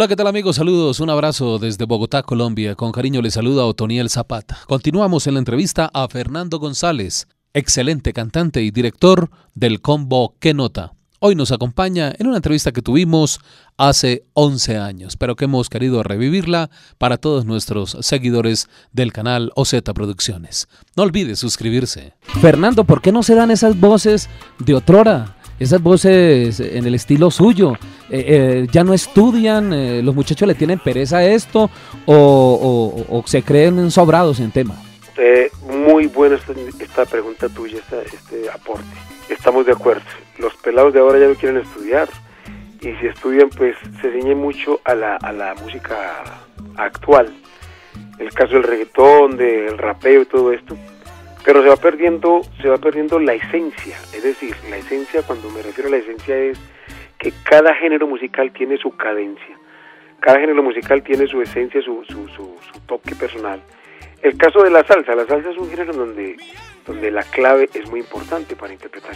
Hola, ¿qué tal amigos? Saludos, un abrazo desde Bogotá, Colombia. Con cariño les saluda Otoniel Zapata. Continuamos en la entrevista a Fernando González, excelente cantante y director del combo ¿Qué Nota? Hoy nos acompaña en una entrevista que tuvimos hace 11 años, pero que hemos querido revivirla para todos nuestros seguidores del canal OZ Producciones. No olvide suscribirse. Fernando, ¿por qué no se dan esas voces de otrora? Esas voces en el estilo suyo, ya no estudian, los muchachos le tienen pereza a esto o se creen sobrados en tema. Muy buena esta pregunta tuya, este aporte. Estamos de acuerdo. Los pelados de ahora ya no quieren estudiar y si estudian pues se ciñen mucho a la música actual. El caso del reggaetón, del rapeo y todo esto. Pero se va perdiendo la esencia, es decir, la esencia, cuando me refiero a la esencia, es que cada género musical tiene su cadencia, cada género musical tiene su esencia, su toque personal. El caso de la salsa es un género donde la clave es muy importante para interpretar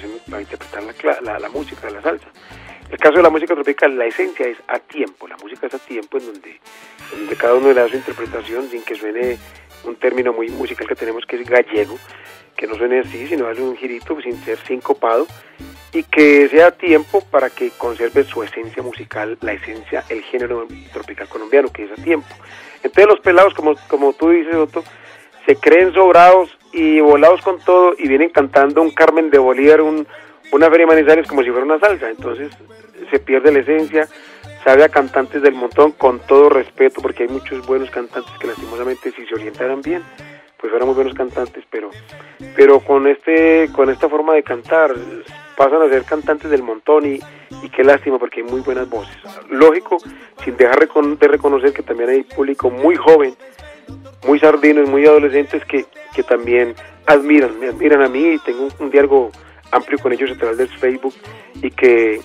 la música de la salsa. El caso de la música tropical, la esencia es a tiempo, la música es a tiempo, en donde cada uno le da su interpretación sin que suene un término muy musical que tenemos que es gallego, que no suene así, sino darle un girito sin ser sincopado y que sea a tiempo para que conserve su esencia musical, la esencia, el género tropical colombiano, que es a tiempo. Entonces los pelados, como tú dices, Otto, se creen sobrados y volados con todo y vienen cantando un Carmen de Bolívar, una Feria de Manizales como si fuera una salsa. Entonces se pierde la esencia. Sabe a cantantes del montón, con todo respeto, porque hay muchos buenos cantantes que lastimosamente si se orientaran bien, pues fueran muy buenos cantantes, pero con esta forma de cantar pasan a ser cantantes del montón y qué lástima, porque hay muy buenas voces. Lógico, sin dejar de reconocer que también hay público muy joven, muy sardinos, muy adolescentes que también me admiran a mí y tengo un diálogo amplio con ellos a través del Facebook y que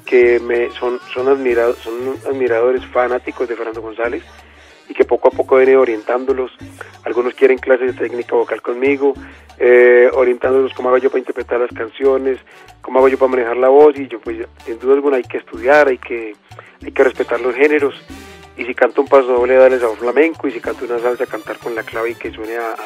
son admiradores fanáticos de Fernando González y que poco a poco viene orientándolos. Algunos quieren clases de técnica vocal conmigo, orientándolos cómo hago yo para interpretar las canciones, cómo hago yo para manejar la voz, y yo pues sin duda alguna hay que estudiar, hay que respetar los géneros, y si canto un paso doble darle sabor flamenco, y si canto una salsa cantar con la clave y que suene a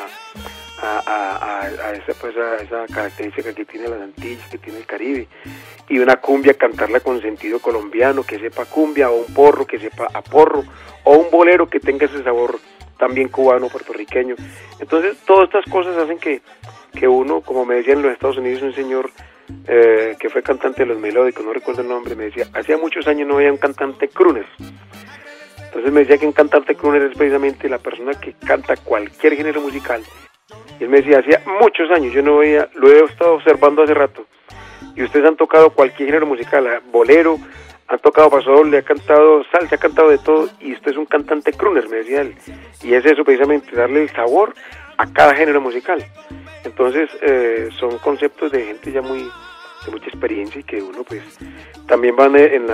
esa característica que tiene las Antillas, que tiene el Caribe, y una cumbia cantarla con sentido colombiano, que sepa cumbia, o un porro que sepa a porro, o un bolero que tenga ese sabor también cubano, puertorriqueño. Entonces todas estas cosas hacen que uno, como me decía en los Estados Unidos un señor que fue cantante de los melódicos, no recuerdo el nombre, me decía, hacía muchos años no había un cantante crooner. Entonces me decía que un cantante crooner es precisamente la persona que canta cualquier género musical. Y él me decía, hacía muchos años, yo no veía, lo he estado observando hace rato, y ustedes han tocado cualquier género musical, bolero, han tocado pasodoble, ha cantado salsa, ha cantado de todo, y usted es un cantante crooner, me decía él. Y es eso precisamente, darle el sabor a cada género musical. Entonces son conceptos de gente ya de mucha experiencia, y que uno pues también va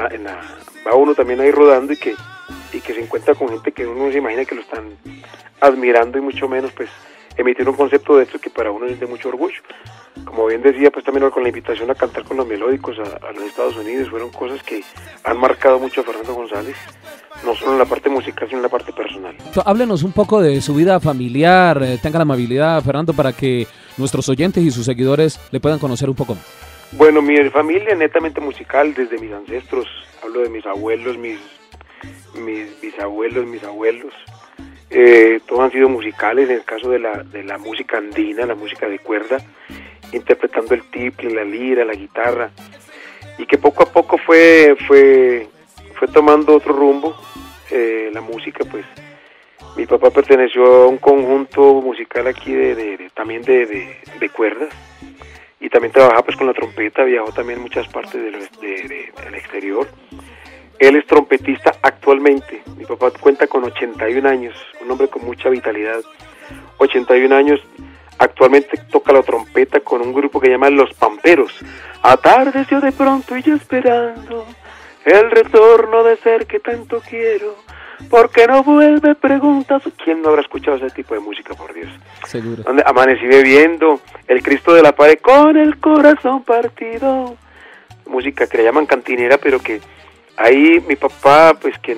uno también ahí rodando, y que se encuentra con gente que uno se imagina que lo están admirando, y mucho menos pues emitir un concepto de esto que para uno es de mucho orgullo. Como bien decía, pues también con la invitación a cantar con los melódicos a los Estados Unidos, fueron cosas que han marcado mucho a Fernando González, no solo en la parte musical, sino en la parte personal. Háblenos un poco de su vida familiar, tenga la amabilidad, Fernando, para que nuestros oyentes y sus seguidores le puedan conocer un poco más. Bueno, mi familia netamente musical, desde mis ancestros, hablo de mis abuelos, mis bisabuelos, mis abuelos, todos han sido musicales. En el caso de la música andina, la música de cuerda, interpretando el tiple, la lira, la guitarra, y que poco a poco fue tomando otro rumbo. La música, pues mi papá perteneció a un conjunto musical aquí también de cuerdas, y también trabajaba pues con la trompeta, viajó también muchas partes del exterior. Él es trompetista actualmente. Mi papá cuenta con 81 años, un hombre con mucha vitalidad. 81 años, actualmente toca la trompeta con un grupo que llama Los Pamperos. Atardeció de pronto y yo esperando el retorno de ser que tanto quiero. ¿Por qué no vuelve? Preguntas. ¿Quién no habrá escuchado ese tipo de música, por Dios? Seguro. Donde amanecí bebiendo, el Cristo de la Pared con el corazón partido. Música que le llaman cantinera, pero que ahí mi papá, pues que nos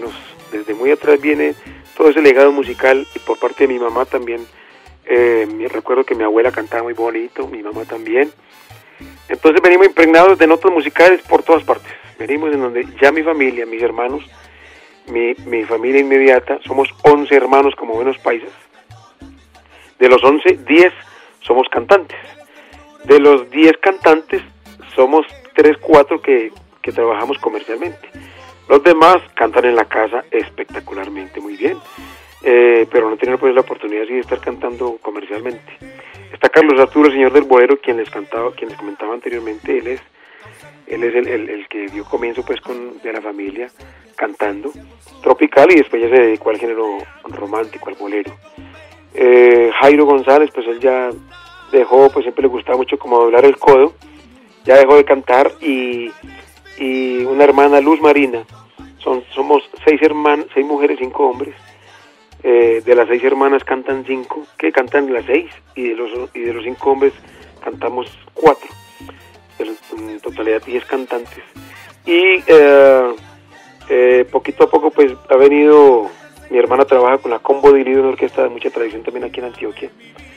desde muy atrás viene todo ese legado musical, y por parte de mi mamá también. Recuerdo que mi abuela cantaba muy bonito, mi mamá también. Entonces venimos impregnados de notas musicales por todas partes. Venimos en donde ya mi familia, mis hermanos, mi familia inmediata, somos 11 hermanos como buenos paisas. De los 11, 10 somos cantantes. De los 10 cantantes, somos 3, 4 que trabajamos comercialmente. Los demás cantan en la casa espectacularmente, muy bien. Pero no tienen pues la oportunidad así de estar cantando comercialmente. Está Carlos Arturo, señor del bolero, quien les comentaba anteriormente. Él es el que dio comienzo pues de la familia cantando tropical, y después ya se dedicó al género romántico, al bolero. Jairo González, pues él ya dejó, pues siempre le gustaba mucho como doblar el codo, ya dejó de cantar, y una hermana, Luz Marina. Somos 6 mujeres, 5 hombres. De las 6 hermanas cantan 5, que cantan las 6, y de los 5 hombres cantamos 4. En totalidad 10 cantantes. Y poquito a poco pues ha venido, mi hermana trabaja con la Combo de Lido, una orquesta de mucha tradición también aquí en Antioquia.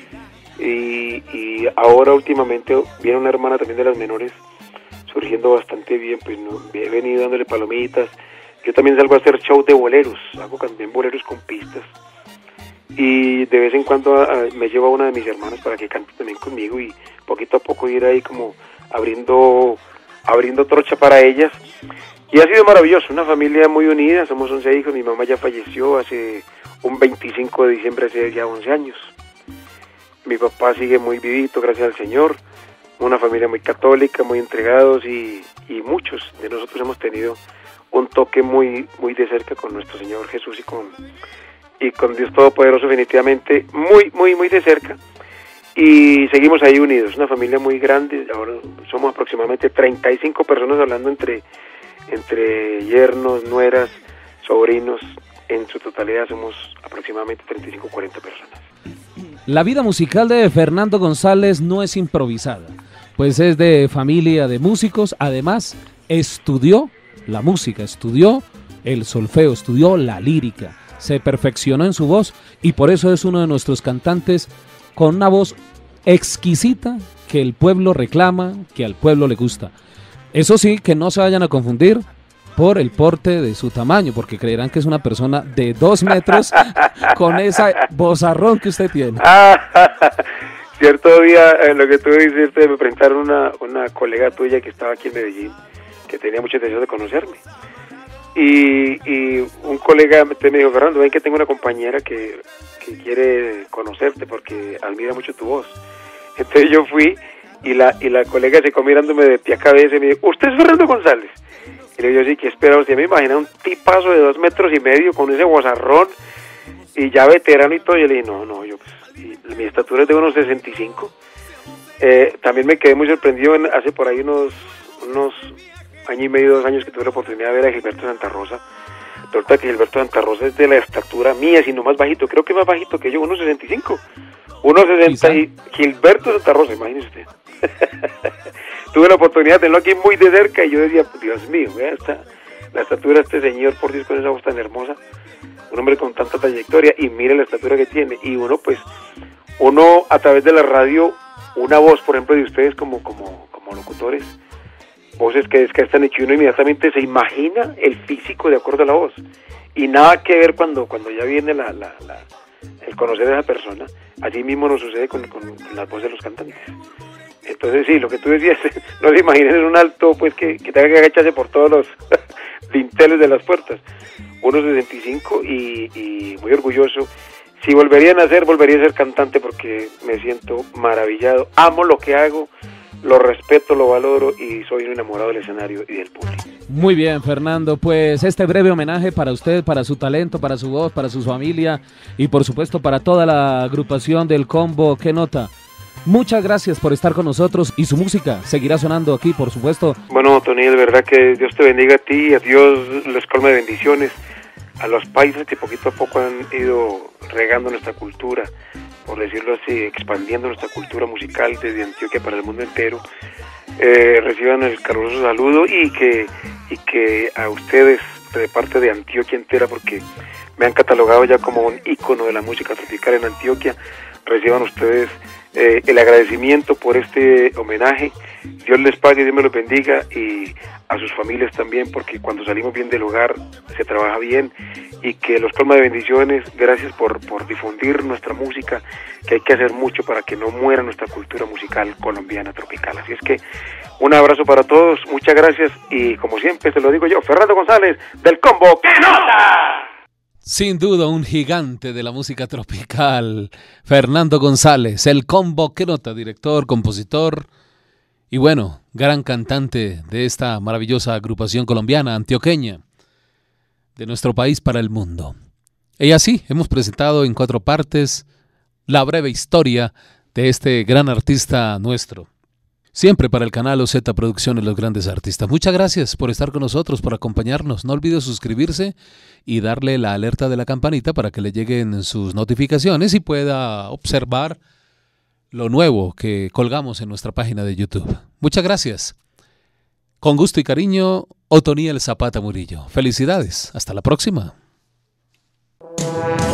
Y ahora últimamente viene una hermana también de las menores, surgiendo bastante bien, pues no, he venido dándole palomitas. Yo también salgo a hacer show de boleros, hago también boleros con pistas, y de vez en cuando me llevo a una de mis hermanas para que cante también conmigo, y poquito a poco ir ahí como abriendo trocha para ellas. Y ha sido maravilloso, una familia muy unida, somos 11 hijos, mi mamá ya falleció hace un 25 de diciembre, hace ya 11 años. Mi papá sigue muy vivito, gracias al Señor, una familia muy católica, muy entregados, y muchos de nosotros hemos tenido un toque muy muy de cerca con nuestro Señor Jesús y con Dios Todopoderoso, definitivamente muy muy muy de cerca, y seguimos ahí unidos, una familia muy grande. Ahora somos aproximadamente 35 personas, hablando entre yernos, nueras, sobrinos. En su totalidad somos aproximadamente 35 o 40 personas. La vida musical de Fernando González no es improvisada, pues es de familia de músicos. Además, estudió la música, estudió el solfeo, estudió la lírica, se perfeccionó en su voz, y por eso es uno de nuestros cantantes con una voz exquisita que el pueblo reclama, que al pueblo le gusta. Eso sí, que no se vayan a confundir por el porte de su tamaño, porque creerán que es una persona de 2 metros con esa vozarrón que usted tiene. Cierto día, lo que tú dices, me presentaron una colega tuya que estaba aquí en Medellín, que tenía mucho deseo de conocerme, y un colega me dijo: Fernando, ven que tengo una compañera que quiere conocerte porque admira mucho tu voz. Entonces yo fui, y la colega se quedó mirándome de pie a cabeza y me dijo: ¿usted es Fernando González? Y le digo: sí, ¿qué espera usted? Me imagina un tipazo de 2 metros y medio con ese vozarrón, y ya veterano y todo. Y yo le dije: no, yo pues, mi estatura es de unos 65. También me quedé muy sorprendido hace por ahí unos año y medio, 2 años, que tuve la oportunidad de ver a Gilberto Santa Rosa. Resulta que Gilberto Santa Rosa es de la estatura mía, sino más bajito, creo que más bajito que yo, 1.65. 1.60, y Gilberto Santa Rosa, imagínese usted. Tuve la oportunidad de verlo aquí muy de cerca, y yo decía: Dios mío, vea la estatura de este señor, por Dios, con esa voz tan hermosa, un hombre con tanta trayectoria, y mire la estatura que tiene. Y uno a través de la radio, una voz, por ejemplo, de ustedes como locutores, voces que están hechas, y uno inmediatamente se imagina el físico de acuerdo a la voz, y nada que ver cuando ya viene el conocer a esa persona. Así mismo nos sucede con las voces de los cantantes. Entonces sí, lo que tú decías, no se imaginen un alto pues que tenga que agacharse por todos los dinteles de las puertas. 1.65, y muy orgulloso. Si volvería a nacer, volvería a ser cantante, porque me siento maravillado, amo lo que hago, lo respeto, lo valoro, y soy un enamorado del escenario y del público. Muy bien, Fernando, pues este breve homenaje para usted, para su talento, para su voz, para su familia, y por supuesto para toda la agrupación del Combo Que Nota. Muchas gracias por estar con nosotros, y su música seguirá sonando aquí, por supuesto. Bueno, Tony, de verdad que Dios te bendiga a ti, a Dios les colme de bendiciones, a los países que poquito a poco han ido regando nuestra cultura, por decirlo así, expandiendo nuestra cultura musical desde Antioquia para el mundo entero. Reciban el caluroso saludo, y que a ustedes, de parte de Antioquia entera, porque me han catalogado ya como un ícono de la música tropical en Antioquia. Reciban ustedes el agradecimiento por este homenaje. Dios les pague, Dios me los bendiga, y a sus familias también, porque cuando salimos bien del hogar se trabaja bien, y que los colma de bendiciones. Gracias por difundir nuestra música, que hay que hacer mucho para que no muera nuestra cultura musical colombiana tropical. Así es que un abrazo para todos, muchas gracias, y como siempre se lo digo yo, Fernando González, del combo ¡Que Nota! Sin duda un gigante de la música tropical, Fernando González, el combo Que Nota, director, compositor y bueno, gran cantante de esta maravillosa agrupación colombiana, antioqueña, de nuestro país para el mundo. Y así hemos presentado en 4 partes la breve historia de este gran artista nuestro. Siempre para el canal OZ Producciones, los grandes artistas. Muchas gracias por estar con nosotros, por acompañarnos. No olvide suscribirse y darle la alerta de la campanita para que le lleguen sus notificaciones y pueda observar lo nuevo que colgamos en nuestra página de YouTube. Muchas gracias. Con gusto y cariño, Otoniel Zapata Murillo. Felicidades. Hasta la próxima.